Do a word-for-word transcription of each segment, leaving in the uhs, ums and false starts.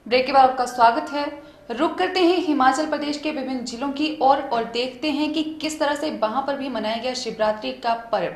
Break के बाद आपका स्वागत है। रुक करते हैं हिमाचल प्रदेश के विभिन्न जिलों की ओर और, और देखते हैं कि किस तरह से वहां पर भी मनाया गया शिवरात्रि का पर्व।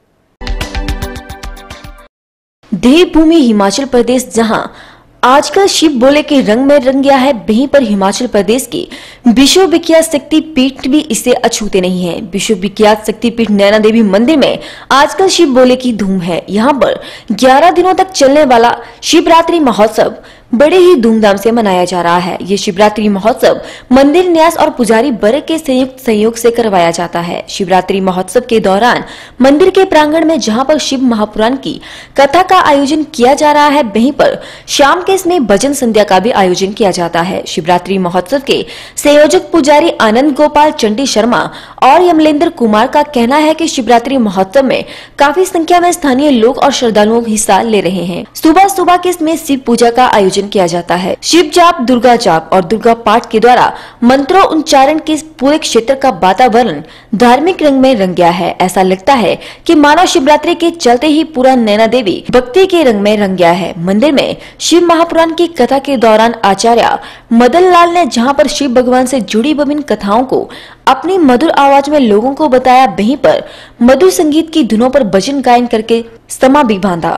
देवभूमि हिमाचल प्रदेश, जहां आजकल शिव भोले के रंग में रंग गया है, वहीं पर हिमाचल प्रदेश की विश्व विख्यात शक्ति पीठ भी इसे अछूते नहीं है। विश्व विख्यात शक्ति पीठ नैना देवी मंदिर में आजकल शिव भोले की धूम है। यहाँ पर ग्यारह दिनों तक चलने वाला शिवरात्रि महोत्सव बड़े ही धूमधाम से मनाया जा रहा है। ये शिवरात्रि महोत्सव मंदिर न्यास और पुजारी वर्ग के संयुक्त सहयोग से करवाया जाता है। शिवरात्रि महोत्सव के दौरान मंदिर के प्रांगण में जहां पर शिव महापुराण की कथा का आयोजन किया जा रहा है, वहीं पर शाम के समय भजन संध्या का भी आयोजन किया जाता है। शिवरात्रि महोत्सव के संयोजक पुजारी आनंद गोपाल चंडी शर्मा और यमलेंद्र कुमार का कहना है कि शिवरात्रि महोत्सव में काफी संख्या में स्थानीय लोग और श्रद्धालुओं हिस्सा ले रहे हैं। सुबह सुबह के समय शिव पूजा का आयोजन किया जाता है। शिव जाप, दुर्गा जाप और दुर्गा पाठ के द्वारा मंत्रों उच्चारण के पूरे क्षेत्र का वातावरण धार्मिक रंग में रंग गया है। ऐसा लगता है कि मानव शिवरात्रि के चलते ही पूरा नैना देवी भक्ति के रंग में रंग गया है। मंदिर में शिव महापुराण की कथा के दौरान आचार्य मदन लाल ने जहां पर शिव भगवान से जुड़ी विभिन्न कथाओं को अपनी मधुर आवाज में लोगों को बताया, वहीं पर मधुर संगीत की धुनों पर भजन गायन करके समा भी बांधा।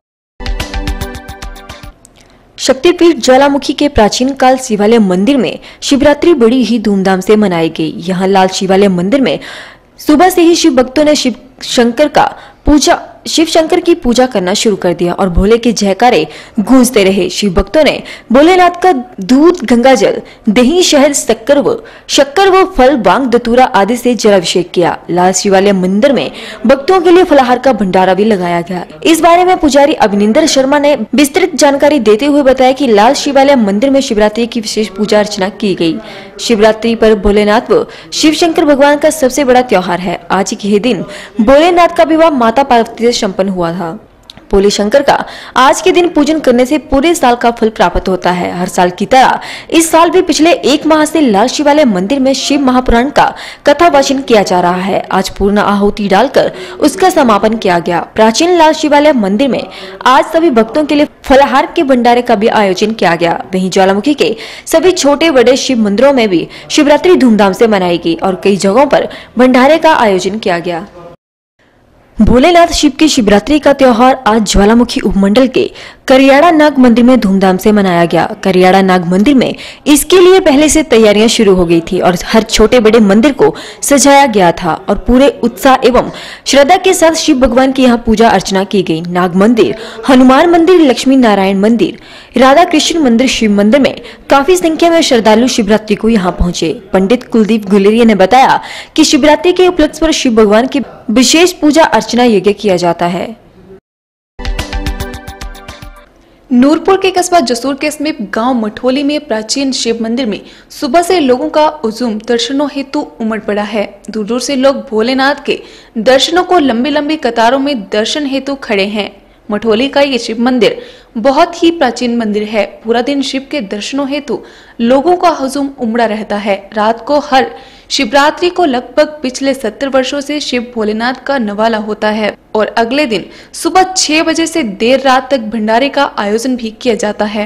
शक्तिपीठ ज्वालामुखी के प्राचीन काल शिवालय मंदिर में शिवरात्रि बड़ी ही धूमधाम से मनाई गई। यहाँ लाल शिवालय मंदिर में सुबह से ही शिव भक्तों ने शिव शंकर का पूजा शिव शंकर की पूजा करना शुरू कर दिया और भोले के जयकारे गूंजते रहे। शिव भक्तों ने भोलेनाथ का दूध, गंगा जल, दही, शहद, शक्कर व शक्कर व फल, बांग, दतूरा आदि से जलाभिषेक किया। लाल शिवालय मंदिर में भक्तों के लिए फलाहार का भंडारा भी लगाया गया। इस बारे में पुजारी अभिनंदन शर्मा ने विस्तृत जानकारी देते हुए बताया कि लाल शिवालय मंदिर में शिवरात्रि की विशेष पूजा अर्चना की गई। शिवरात्रि पर भोलेनाथ व शिव शंकर भगवान का सबसे बड़ा त्योहार है। आज के दिन भोलेनाथ का विवाह माता पार्वती संपन्न हुआ था। भोले शंकर का आज के दिन पूजन करने से पूरे साल का फल प्राप्त होता है। हर साल की तरह इस साल भी पिछले एक माह से लाल शिवालय मंदिर में शिव महापुराण का कथा वाचन किया जा रहा है। आज पूर्ण आहुति डालकर उसका समापन किया गया। प्राचीन लाल शिवालय मंदिर में आज सभी भक्तों के लिए फलाहार के भंडारे का भी आयोजन किया गया। वहीं ज्वालामुखी के सभी छोटे बड़े शिव मंदिरों में भी शिवरात्रि धूमधाम से मनाई गई और कई जगहों पर भंडारे का आयोजन किया गया। भोलेनाथ शिव की शिवरात्रि का त्योहार आज ज्वालामुखी उपमंडल के करियाड़ा नाग मंदिर में धूमधाम से मनाया गया। करियाड़ा नाग मंदिर में इसके लिए पहले से तैयारियां शुरू हो गई थी और हर छोटे बड़े मंदिर को सजाया गया था और पूरे उत्साह एवं श्रद्धा के साथ शिव भगवान की यहाँ पूजा अर्चना की गई। नाग मंदिर, हनुमान मंदिर, लक्ष्मी नारायण मंदिर, राधा कृष्ण मंदिर, शिव मंदिर में काफी संख्या में श्रद्धालु शिवरात्रि को यहाँ पहुंचे। पंडित कुलदीप गुलेरिया ने बताया कि शिवरात्रि के उपलक्ष्य पर शिव भगवान की विशेष पूजा अर्चना यज्ञ किया जाता है। नूरपुर के कस्बा जसूर के समीप गांव मठोली में प्राचीन शिव मंदिर में सुबह से लोगों का हुजूम दर्शनों हेतु उमड़ पड़ा है। दूर दूर से लोग भोलेनाथ के दर्शनों को लंबी लंबी कतारों में दर्शन हेतु खड़े हैं। मठोली का ये शिव मंदिर बहुत ही प्राचीन मंदिर है। पूरा दिन शिव के दर्शनों हेतु लोगों का हुजूम उमड़ा रहता है। रात को हर शिवरात्रि को लगभग पिछले सत्तर वर्षों से शिव भोलेनाथ का नवाला होता है और अगले दिन सुबह छह बजे से देर रात तक भंडारे का आयोजन भी किया जाता है।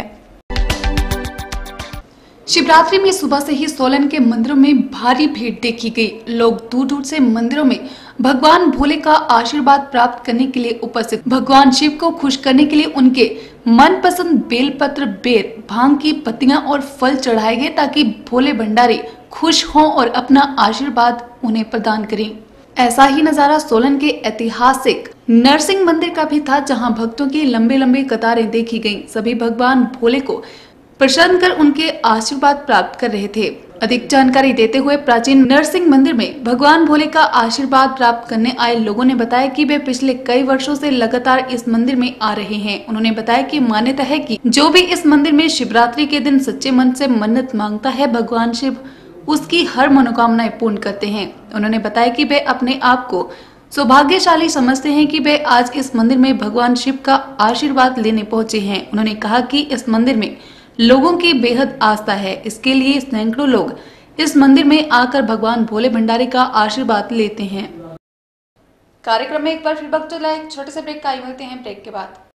शिवरात्रि में सुबह से ही सोलन के मंदिरों में भारी भीड़ देखी गई। लोग दूर दूर से मंदिरों में भगवान भोले का आशीर्वाद प्राप्त करने के लिए उपस्थित। भगवान शिव को खुश करने के लिए उनके मनपसंद बेलपत्र, बेर, भांग की पत्तियां और फल चढ़ाए गए ताकि भोले भंडारी खुश हों और अपना आशीर्वाद उन्हें प्रदान करें। ऐसा ही नजारा सोलन के ऐतिहासिक नरसिंह मंदिर का भी था, जहां भक्तों की लंबे लंबे कतारें देखी गईं। सभी भगवान भोले को प्रसन्न कर उनके आशीर्वाद प्राप्त कर रहे थे। अधिक जानकारी देते हुए प्राचीन नरसिंह मंदिर में भगवान भोले का आशीर्वाद प्राप्त करने आए लोगों ने बताया कि वे पिछले कई वर्षों से लगातार इस मंदिर में आ रहे हैं। उन्होंने बताया कि मान्यता है कि जो भी इस मंदिर में शिवरात्रि के दिन सच्चे मन से मन्नत मांगता है, भगवान शिव उसकी हर मनोकामनाएं पूर्ण करते हैं। उन्होंने बताया कि वे अपने आप को सौभाग्यशाली समझते हैं कि वे आज इस मंदिर में भगवान शिव का आशीर्वाद लेने पहुंचे हैं। उन्होंने कहा कि इस मंदिर में लोगों की बेहद आस्था है, इसके लिए सैकड़ों लोग इस मंदिर में आकर भगवान भोले भंडारी का आशीर्वाद लेते हैं। कार्यक्रम में एक बार फिर वक्त चला एक छोटे से ब्रेक का। मिलते हैं ब्रेक के बाद।